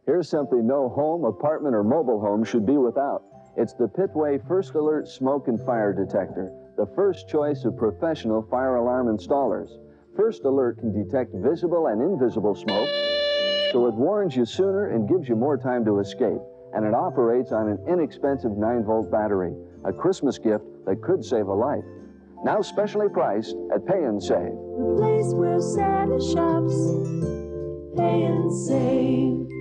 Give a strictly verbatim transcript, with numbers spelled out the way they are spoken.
Here's something no home, apartment, or mobile home should be without. It's the Pitway First Alert Smoke and Fire Detector, the first choice of professional fire alarm installers. First Alert can detect visible and invisible smoke, so it warns you sooner and gives you more time to escape. And it operates on an inexpensive nine volt battery, a Christmas gift that could save a life. Now specially priced at Pay and Save. The place where Santa shops. Pay and Save.